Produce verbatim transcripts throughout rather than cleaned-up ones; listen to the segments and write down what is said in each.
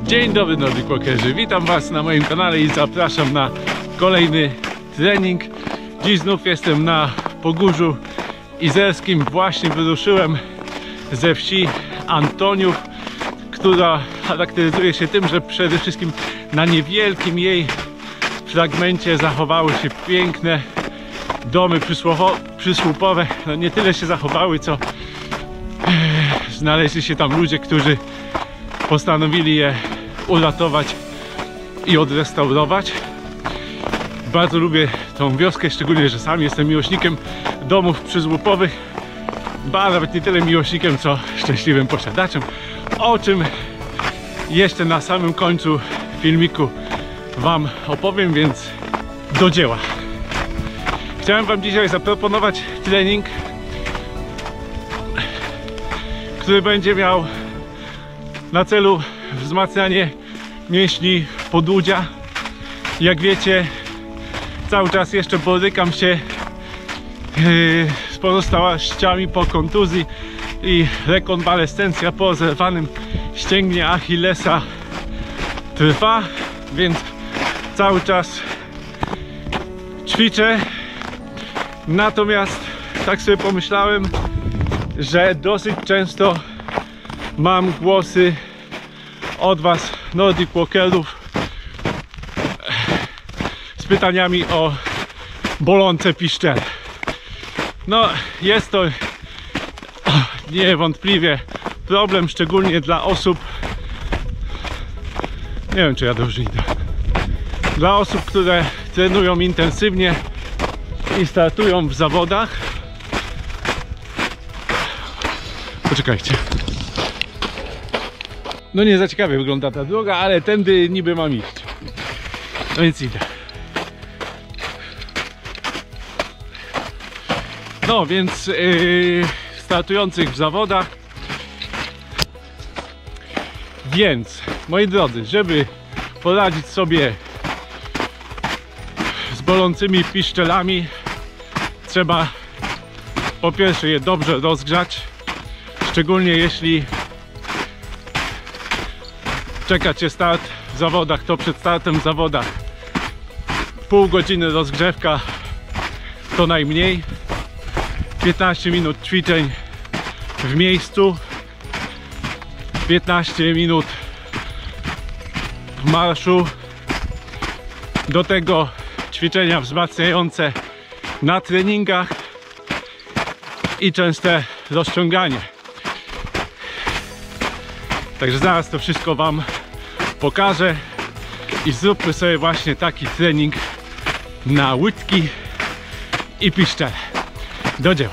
Dzień dobry Nordic Walkerzy, witam Was na moim kanale i zapraszam na kolejny trening. Dziś znów jestem na Pogórzu Izerskim. Właśnie wyruszyłem ze wsi Antoniów, która charakteryzuje się tym, że przede wszystkim na niewielkim jej fragmencie zachowały się piękne domy przysłupowe. No nie tyle się zachowały, co znaleźli się tam ludzie, którzy postanowili je uratować i odrestaurować. Bardzo lubię tą wioskę, szczególnie że sam jestem miłośnikiem domów przysłupowych, ba nawet nie tyle miłośnikiem, co szczęśliwym posiadaczem, o czym jeszcze na samym końcu filmiku Wam opowiem, więc do dzieła. Chciałem Wam dzisiaj zaproponować trening, który będzie miał na celu wzmacnianie mięśni podłudzia. Jak wiecie, cały czas jeszcze borykam się yy, z pozostałościami po kontuzji i rekonwalescencja po zerwanym ścięgnie Achillesa trwa, więc cały czas ćwiczę. Natomiast tak sobie pomyślałem, że dosyć często mam głosy od Was, Nordic Walkerów, z pytaniami o bolące piszczele. No, jest to niewątpliwie problem, szczególnie dla osób, nie wiem czy ja dobrze idę, dla osób, które trenują intensywnie i startują w zawodach. Poczekajcie. No nie za ciekawie wygląda ta droga, ale tędy niby mam iść. No więc idę. No więc yy, startujących w zawodach. Więc, moi drodzy, żeby poradzić sobie z bolącymi piszczelami, trzeba po pierwsze je dobrze rozgrzać. Szczególnie jeśli czeka Cię start w zawodach, to przed startem w zawodach pół godziny rozgrzewka to najmniej. piętnaście minut ćwiczeń w miejscu, piętnaście minut w marszu, do tego ćwiczenia wzmacniające na treningach i częste rozciąganie. Także zaraz to wszystko Wam pokażę i zróbmy sobie właśnie taki trening na łydki i piszczele. Do dzieła.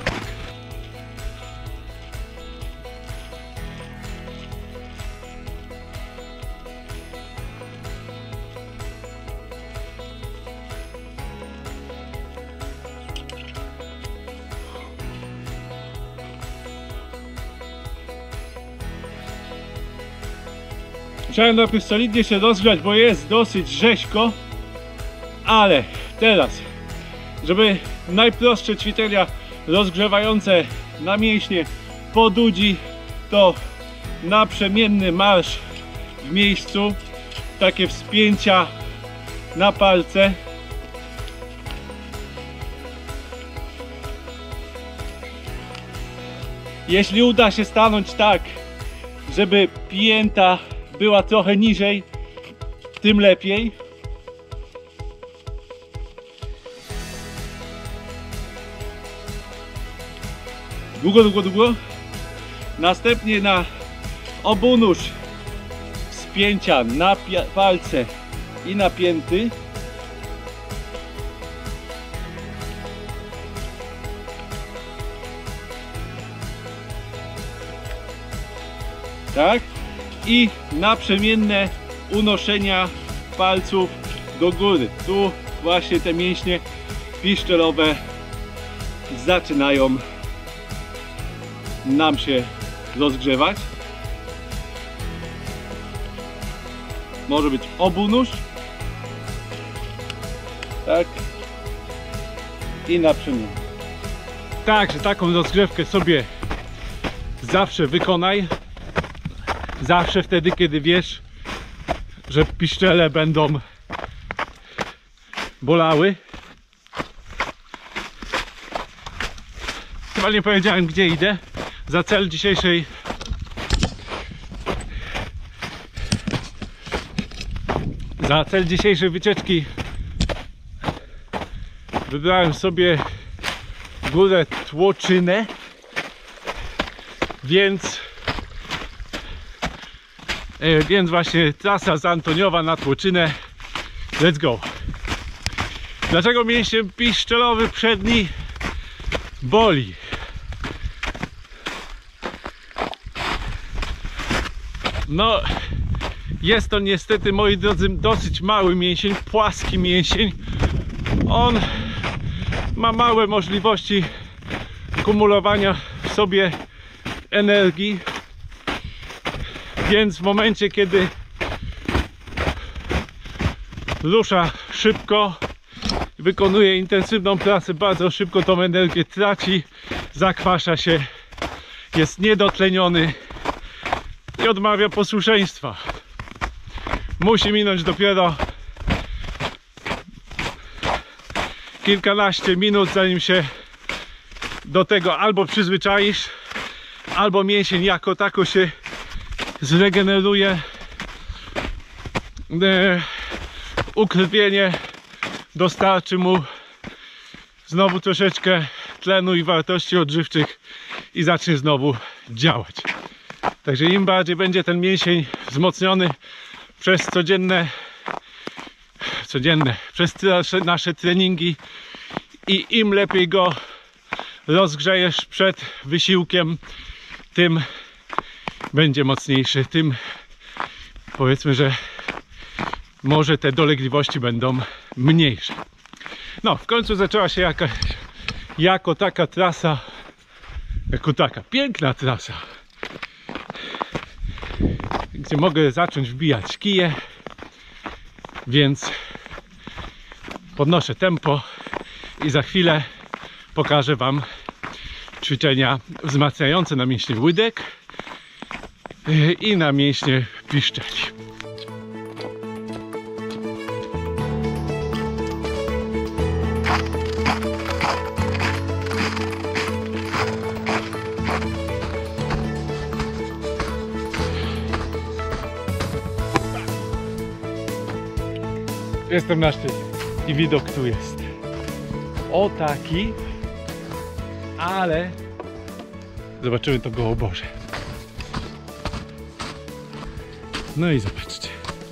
Musiałem najpierw solidnie się rozgrzać, bo jest dosyć rzeźko, ale teraz, żeby najprostsze ćwiczenia rozgrzewające na mięśnie podłudzi, to naprzemienny marsz w miejscu, takie wspięcia na palce. Jeśli uda się stanąć tak, żeby pięta była trochę niżej, tym lepiej. Długo, długo, długo. Następnie na obunóż wspięcia na palce i na pięty. Tak? I naprzemienne unoszenia palców do góry. Tu właśnie te mięśnie piszczelowe zaczynają nam się rozgrzewać. Może być obunóż, tak, i naprzemienne. Także taką rozgrzewkę sobie zawsze wykonaj. Zawsze wtedy, kiedy wiesz, że piszczele będą bolały. Chyba nie powiedziałem, gdzie idę. Za cel dzisiejszej Za cel dzisiejszej wycieczki wybrałem sobie górę Tłoczynę, więc e, więc właśnie trasa z Antoniowa na Tłoczynę. Let's go! Dlaczego mięsień piszczelowy przedni boli? No, jest to niestety, moi drodzy, dosyć mały mięsień, płaski mięsień. On ma małe możliwości kumulowania w sobie energii, więc w momencie, kiedy rusza szybko, wykonuje intensywną pracę, bardzo szybko tą energię traci, zakwasza się, jest niedotleniony i odmawia posłuszeństwa. Musi minąć dopiero kilkanaście minut, zanim się do tego albo przyzwyczaisz, albo mięsień jako tako się zregeneruje. E, ukrwienie dostarczy mu znowu troszeczkę tlenu i wartości odżywczych i zacznie znowu działać. Także im bardziej będzie ten mięsień wzmocniony przez codzienne, codzienne, przez nasze treningi i im lepiej go rozgrzejesz przed wysiłkiem, tym będzie mocniejszy, tym powiedzmy, że może te dolegliwości będą mniejsze. No, w końcu zaczęła się jakaś, jako taka trasa, jako taka piękna trasa, gdzie mogę zacząć wbijać kije, więc podnoszę tempo i za chwilę pokażę Wam ćwiczenia wzmacniające na mięśnie łydek i na mięśnie piszczeli. Jestem na szczycie i widok tu jest o taki, ale zobaczymy to gołoborze. No i zobaczcie.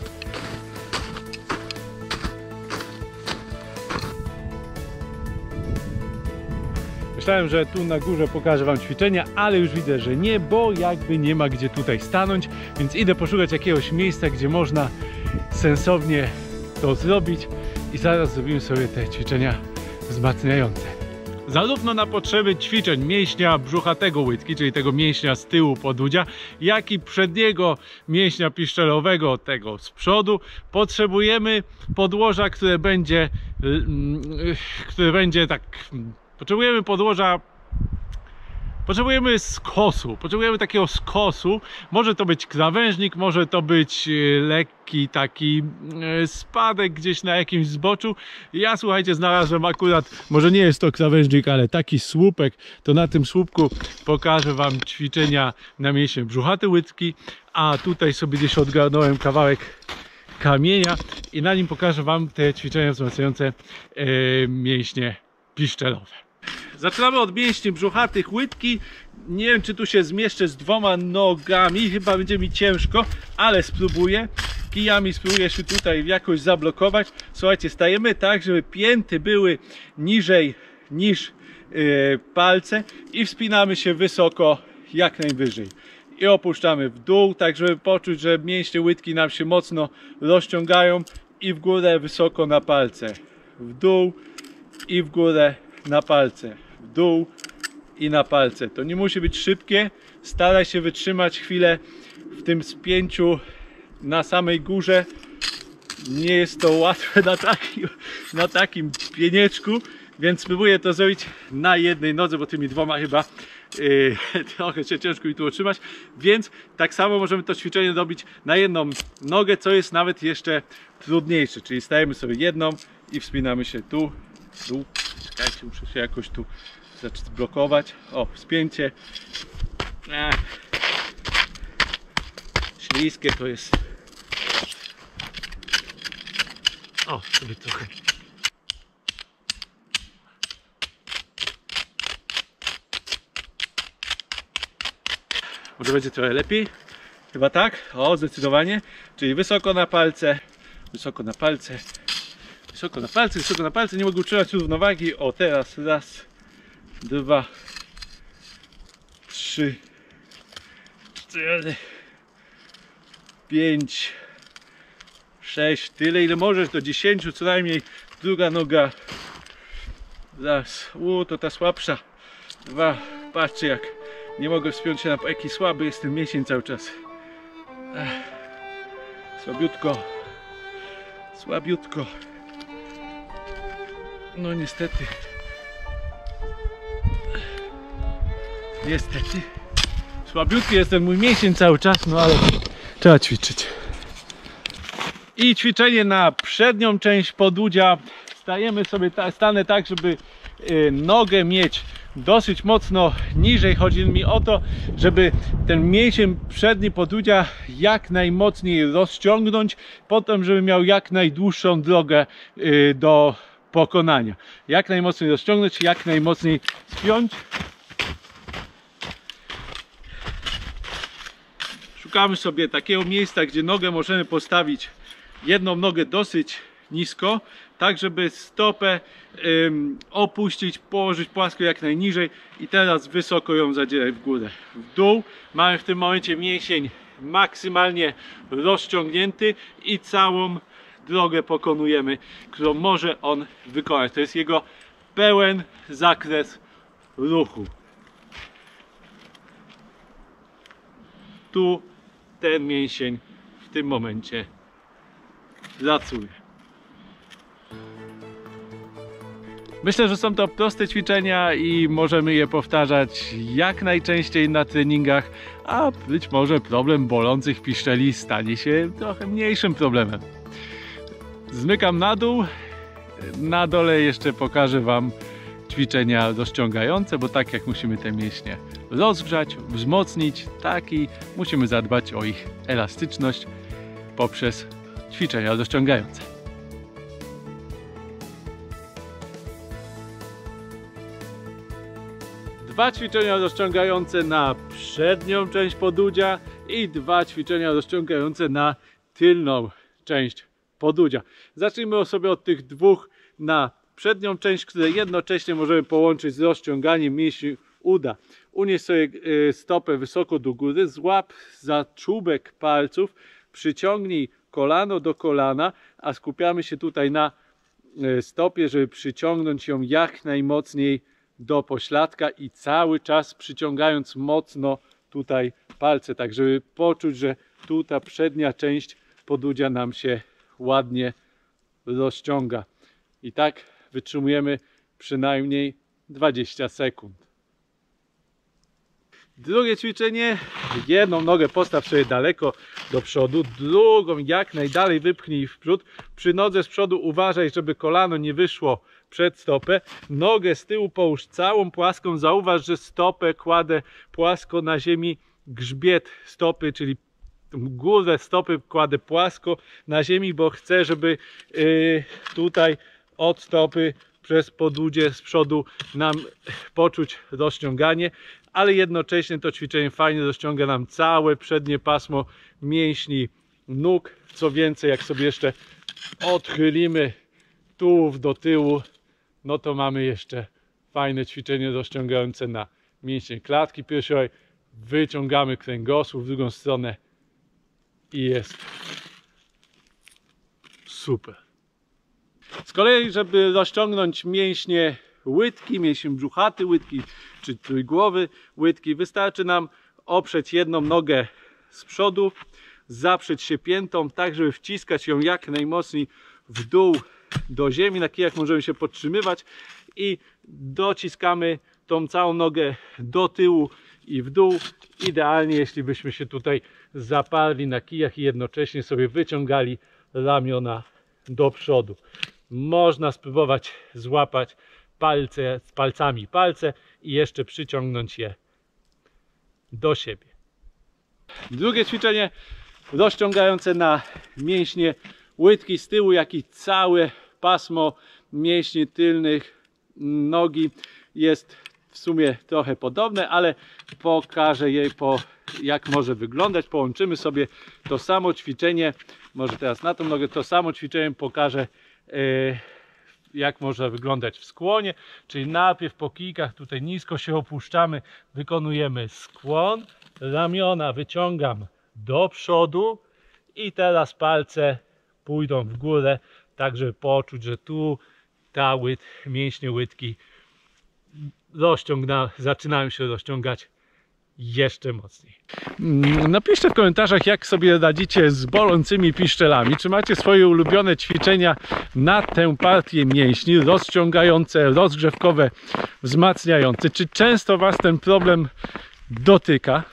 Myślałem, że tu na górze pokażę Wam ćwiczenia, ale już widzę, że nie, bo jakby nie ma gdzie tutaj stanąć, więc idę poszukać jakiegoś miejsca, gdzie można sensownie to zrobić i zaraz zrobimy sobie te ćwiczenia wzmacniające. Zarówno na potrzeby ćwiczeń mięśnia brzuchatego łydki, czyli tego mięśnia z tyłu podudzia, jak i przedniego mięśnia piszczelowego, tego z przodu, potrzebujemy podłoża, które będzie, które będzie tak, potrzebujemy podłoża Potrzebujemy skosu, potrzebujemy takiego skosu. Może to być krawężnik, może to być lekki taki spadek gdzieś na jakimś zboczu. Ja, słuchajcie, znalazłem akurat, może nie jest to krawężnik, ale taki słupek. To na tym słupku pokażę Wam ćwiczenia na mięśnie brzuchaty łydki, a tutaj sobie gdzieś odgarnąłem kawałek kamienia i na nim pokażę Wam te ćwiczenia wzmacniające e, mięśnie piszczelowe. Zaczynamy od mięśni brzuchatych łydki. Nie wiem, czy tu się zmieszczę z dwoma nogami, chyba będzie mi ciężko, ale spróbuję. Kijami spróbuję się tutaj jakoś zablokować. Słuchajcie, stajemy tak, żeby pięty były niżej niż yy, palce i wspinamy się wysoko jak najwyżej. I opuszczamy w dół, tak żeby poczuć, że mięśnie łydki nam się mocno rozciągają i w górę wysoko na palce. W dół i w górę na palce, w dół i na palce. To nie musi być szybkie, staraj się wytrzymać chwilę w tym spięciu na samej górze. Nie jest to łatwe na takim, na takim pienieczku, Więc spróbuję to zrobić na jednej nodze, bo tymi dwoma chyba yy, trochę się ciężko mi tu utrzymać. Więc tak samo możemy to ćwiczenie robić na jedną nogę, co jest nawet jeszcze trudniejsze. Czyli stajemy sobie jedną i wspinamy się tu, tu. Czekajcie, muszę się jakoś tu zblokować. O, wspięcie. Ech. Śliskie to jest. O, sobie trochę. Może będzie trochę lepiej? Chyba tak? O, zdecydowanie. Czyli wysoko na palce, wysoko na palce, wysoko na palce, wysoko na palce. Nie mogę utrzymać równowagi. O, teraz raz, dwa, trzy, cztery, pięć, sześć. Tyle ile możesz, do dziesięciu co najmniej. Druga noga. Raz. U, to ta słabsza. Dwa. Patrzcie jak nie mogę wspiąć się na jaki słaby jest ten mięsień cały czas. Ech. Słabiutko. Słabiutko. No niestety. Niestety. Słabiutki jest ten mój mięsień cały czas, no ale trzeba ćwiczyć. I ćwiczenie na przednią część podudzia. Stajemy sobie, stanę tak, żeby nogę mieć dosyć mocno niżej. Chodzi mi o to, żeby ten mięsień przedni podudzia jak najmocniej rozciągnąć, potem żeby miał jak najdłuższą drogę do pokonania. Jak najmocniej rozciągnąć, jak najmocniej spiąć. Szukamy sobie takiego miejsca, gdzie nogę możemy postawić, jedną nogę dosyć nisko, tak żeby stopę ym, opuścić, położyć płasko jak najniżej i teraz wysoko ją zadzierać w górę. W dół mamy w tym momencie mięsień maksymalnie rozciągnięty i całą drogę pokonujemy, którą może on wykonać. To jest jego pełen zakres ruchu. Tu ten mięsień w tym momencie pracuje. Myślę, że są to proste ćwiczenia i możemy je powtarzać jak najczęściej na treningach, a być może problem bolących piszczeli stanie się trochę mniejszym problemem. Zmykam na dół. Na dole jeszcze pokażę Wam ćwiczenia rozciągające, bo tak jak musimy te mięśnie rozgrzać, wzmocnić, tak i musimy zadbać o ich elastyczność poprzez ćwiczenia rozciągające. Dwa ćwiczenia rozciągające na przednią część podudzia i dwa ćwiczenia rozciągające na tylną część podudzia. Zacznijmy sobie od tych dwóch na przednią część, które jednocześnie możemy połączyć z rozciąganiem mięśni uda. Unieś sobie stopę wysoko do góry, złap za czubek palców, przyciągnij kolano do kolana, a skupiamy się tutaj na stopie, żeby przyciągnąć ją jak najmocniej do pośladka i cały czas przyciągając mocno tutaj palce, tak żeby poczuć, że tu ta przednia część podudzia nam się ładnie rozciąga. I tak wytrzymujemy przynajmniej dwadzieścia sekund. Drugie ćwiczenie. Jedną nogę postaw sobie daleko do przodu, drugą jak najdalej wypchnij w przód. Przy nodze z przodu uważaj, żeby kolano nie wyszło przed stopę. Nogę z tyłu połóż całą płaską. Zauważ, że stopę kładę płasko na ziemi. Grzbiet stopy, czyli górę stopy kładę płasko na ziemi, bo chcę, żeby yy, tutaj od stopy przez podudzie z przodu nam poczuć rozciąganie, ale jednocześnie to ćwiczenie fajnie rozciąga nam całe przednie pasmo mięśni nóg. Co więcej, jak sobie jeszcze odchylimy tułów do tyłu, no to mamy jeszcze fajne ćwiczenie rozciągające na mięśnie klatki piersiowej. Wyciągamy kręgosłup w drugą stronę i jest super. Z kolei, żeby rozciągnąć mięśnie łydki, mięsień brzuchaty łydki czy trójgłowy łydki, wystarczy nam oprzeć jedną nogę z przodu, zaprzeć się piętą, tak żeby wciskać ją jak najmocniej w dół do ziemi. Na kijach możemy się podtrzymywać i dociskamy tą całą nogę do tyłu i w dół. Idealnie, jeśli byśmy się tutaj zaparli na kijach i jednocześnie sobie wyciągali ramiona do przodu. Można spróbować złapać palce, z palcami palce i jeszcze przyciągnąć je do siebie. Drugie ćwiczenie rozciągające na mięśnie łydki z tyłu, jak i całe pasmo mięśni tylnych nogi jest w sumie trochę podobne, ale pokażę jej, po, jak może wyglądać. Połączymy sobie to samo ćwiczenie, może teraz na tą nogę, to samo ćwiczenie pokażę, yy, jak może wyglądać w skłonie. Czyli najpierw po kijkach tutaj nisko się opuszczamy, wykonujemy skłon, ramiona wyciągam do przodu i teraz palce pójdą w górę, tak żeby poczuć, że tu ta łyt, mięśnie łydki rozciągna, zaczynają się rozciągać jeszcze mocniej. Napiszcie w komentarzach, jak sobie radzicie z bolącymi piszczelami. Czy macie swoje ulubione ćwiczenia na tę partię mięśni, rozciągające, rozgrzewkowe, wzmacniające? Czy często Was ten problem dotyka?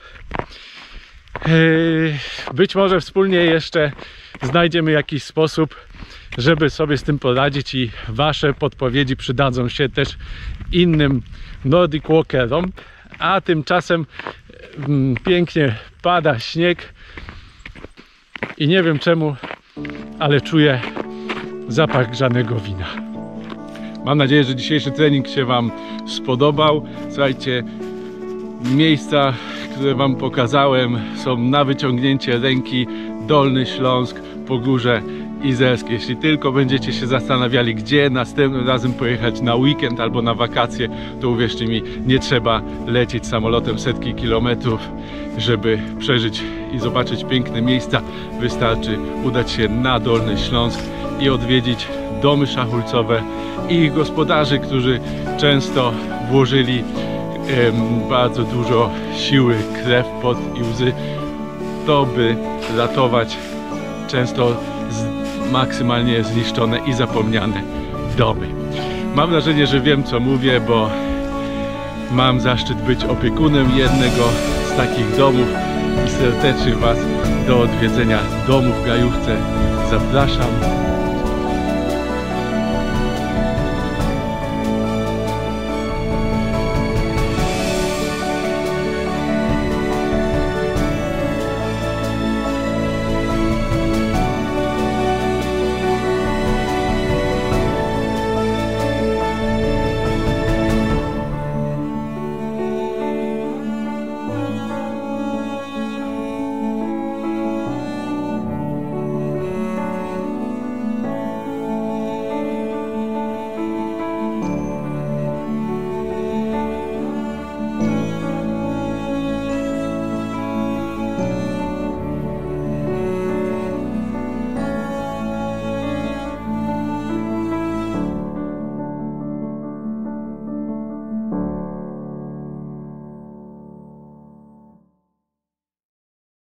Być może wspólnie jeszcze znajdziemy jakiś sposób, żeby sobie z tym poradzić i Wasze podpowiedzi przydadzą się też innym Nordic Walkerom. A tymczasem mm, pięknie pada śnieg i nie wiem czemu, ale czuję zapach grzanego wina. Mam nadzieję, że dzisiejszy trening się Wam spodobał. Słuchajcie, miejsca, które Wam pokazałem, są na wyciągnięcie ręki. Dolny Śląsk, Pogórze Izerskie. Jeśli tylko będziecie się zastanawiali, gdzie następnym razem pojechać na weekend albo na wakacje, to uwierzcie mi, nie trzeba lecieć samolotem setki kilometrów, żeby przeżyć i zobaczyć piękne miejsca. Wystarczy udać się na Dolny Śląsk i odwiedzić domy szachulcowe i ich gospodarzy, którzy często włożyli em, bardzo dużo siły, krew, pot i łzy, to by ratować często z, maksymalnie zniszczone i zapomniane domy. Mam wrażenie, że wiem, co mówię, bo mam zaszczyt być opiekunem jednego z takich domów i serdecznie Was do odwiedzenia domu w Gajówce zapraszam.